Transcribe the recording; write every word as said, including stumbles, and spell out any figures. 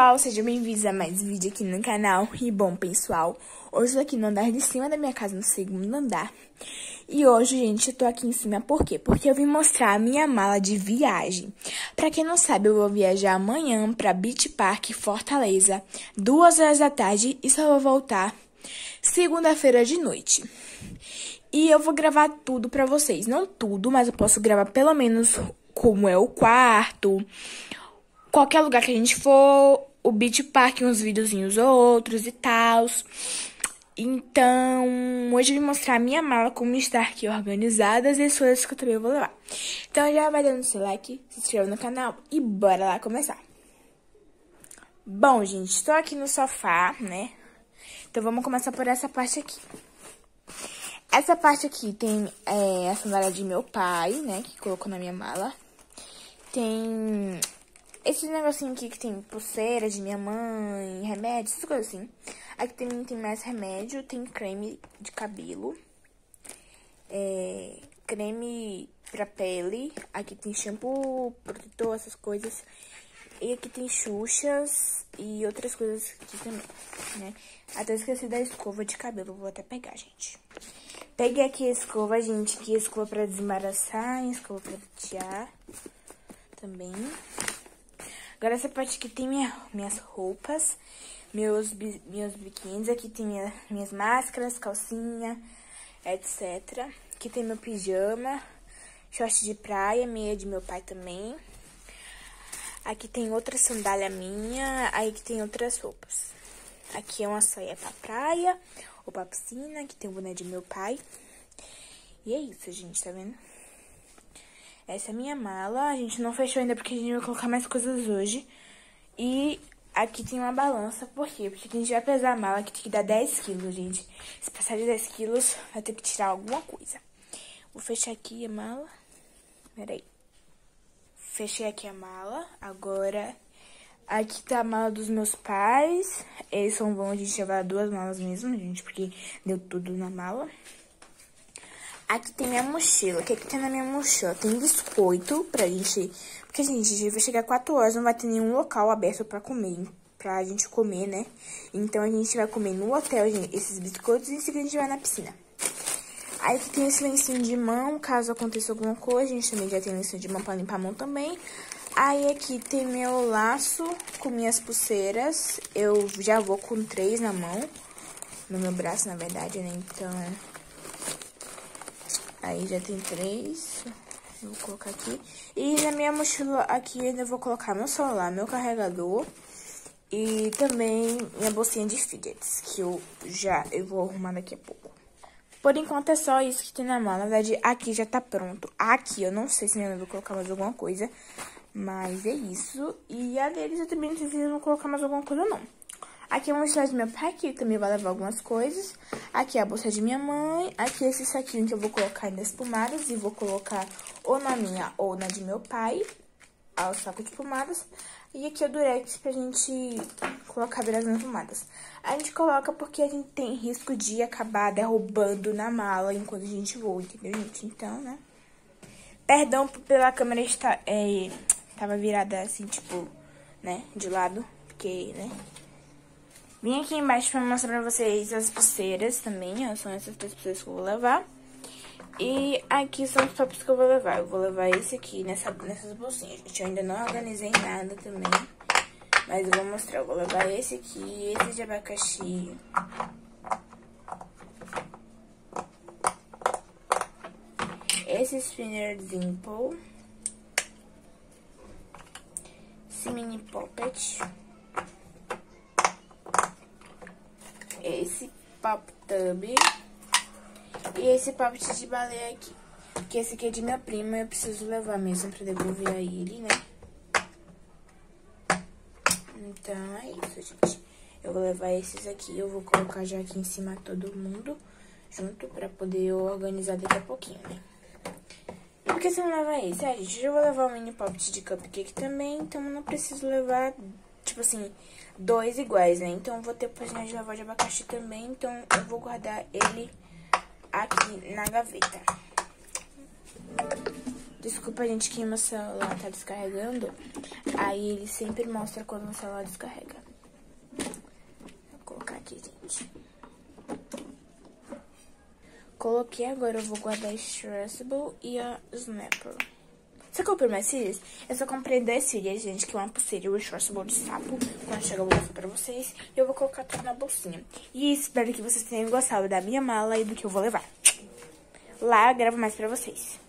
pessoal, sejam bem-vindos a mais um vídeo aqui no canal. E bom, pessoal, hoje eu tô aqui no andar de cima da minha casa, no segundo andar. E hoje, gente, eu tô aqui em cima por quê? Porque eu vim mostrar a minha mala de viagem. Pra quem não sabe, eu vou viajar amanhã pra Beach Park, Fortaleza, duas horas da tarde, e só vou voltar segunda-feira de noite. E eu vou gravar tudo pra vocês. Não tudo, mas eu posso gravar pelo menos como é o quarto, qualquer lugar que a gente for, o Beach Park, uns videozinhos ou outros e tal. Então, hoje eu vou mostrar a minha mala, como está aqui organizadas e as coisas que eu também vou levar. Então, já vai dando seu like, se inscreva no canal e bora lá começar. Bom, gente, estou aqui no sofá, né? Então, vamos começar por essa parte aqui. Essa parte aqui tem é, a sandália de meu pai, né? Que colocou na minha mala. Tem esse negocinho aqui que tem pulseira de minha mãe, remédio, essas coisas assim. Aqui também tem mais remédio, tem creme de cabelo, é, creme pra pele. Aqui tem shampoo, protetor, essas coisas. E aqui tem xuxas e outras coisas aqui também, né? Até esqueci da escova de cabelo, vou até pegar, gente. Peguei aqui a escova, gente, que é escova pra desembaraçar, escova pra pentear também. Agora essa parte aqui tem minha, minhas roupas, meus, meus biquínis. Aqui tem minha, minhas máscaras, calcinha, etcétera. Aqui tem meu pijama, short de praia, meia de meu pai também. Aqui tem outra sandália minha, aí que tem outras roupas. Aqui é uma saia pra praia ou pra piscina, aqui tem o boné de meu pai. E é isso, gente, tá vendo? Essa é a minha mala, a gente não fechou ainda porque a gente vai colocar mais coisas hoje. E aqui tem uma balança, por quê? Porque a gente vai pesar a mala, que tem que dar dez quilos, gente. Se passar de dez quilos, vai ter que tirar alguma coisa. Vou fechar aqui a mala. Peraí. Fechei aqui a mala, agora aqui tá a mala dos meus pais. Eles são bons, a gente levar duas malas mesmo, gente, porque deu tudo na mala. Aqui tem minha mochila. O que, é que tem na minha mochila? Tem biscoito pra gente... Porque, gente, a gente vai chegar quatro horas, não vai ter nenhum local aberto pra comer, pra gente comer, né? Então, a gente vai comer no hotel, gente, esses biscoitos, e em seguida a gente vai na piscina. Aí aqui tem esse lencinho de mão, caso aconteça alguma coisa. A gente também já tem lencinho de mão pra limpar a mão também. Aí aqui tem meu laço com minhas pulseiras. Eu já vou com três na mão, no meu braço, na verdade, né? Então... aí já tem três, eu vou colocar aqui. E na minha mochila aqui eu ainda vou colocar meu celular, meu carregador e também minha bolsinha de fidgets, que eu já eu vou arrumar daqui a pouco. Por enquanto é só isso que tem na mala, na verdade aqui já tá pronto. Aqui eu não sei se minha mãe vai colocar mais alguma coisa, mas é isso. E a deles eu também não sei se eles vão colocar mais alguma coisa ou não. Aqui é uma mochila de meu pai, que também vai levar algumas coisas. Aqui é a bolsa de minha mãe. Aqui é esse saquinho que eu vou colocar nas pomadas. E vou colocar ou na minha ou na de meu pai. O saco de pomadas. E aqui é o durex pra gente colocar belas nas pomadas. A gente coloca porque a gente tem risco de acabar derrubando na mala enquanto a gente voa, entendeu, gente? Então, né? Perdão pela câmera estar... É, tava virada assim, tipo, né? De lado. Porque, né? Vim aqui embaixo pra mostrar pra vocês as pulseiras também, ó, são essas três pulseiras que eu vou levar. E aqui são os tops que eu vou levar. Eu vou levar esse aqui nessa, nessas bolsinhas, gente. Eu ainda não organizei nada também, mas eu vou mostrar. Eu vou levar esse aqui, esse de abacaxi. Esse spinner dimple. Esse mini poppet. Esse pop tub e esse poppet de baleia aqui, que esse aqui é de minha prima, eu preciso levar mesmo pra devolver a ele, né? Então é isso, gente. Eu vou levar esses aqui, eu vou colocar já aqui em cima todo mundo junto pra poder organizar daqui a pouquinho, né? E por que você não leva esse? Ah, gente, eu já vou levar o mini poppet de cupcake também, então eu não preciso levar, tipo assim, dois iguais, né? Então, eu vou ter oportunidade de lavar de abacaxi também. Então, eu vou guardar ele aqui na gaveta. Desculpa, gente, que meu celular tá descarregando. Aí, ele sempre mostra quando o celular descarrega. aqui, gente. Coloquei, agora eu vou guardar a Stressable e a Snapper. Você comprou minhas cílias? Eu só comprei dez cílias, gente, que é uma pulseira, o Stressable de sapo. Quando chegar eu vou mostrar pra vocês. E eu vou colocar tudo na bolsinha. E espero que vocês tenham gostado da minha mala e do que eu vou levar. Lá eu gravo mais pra vocês.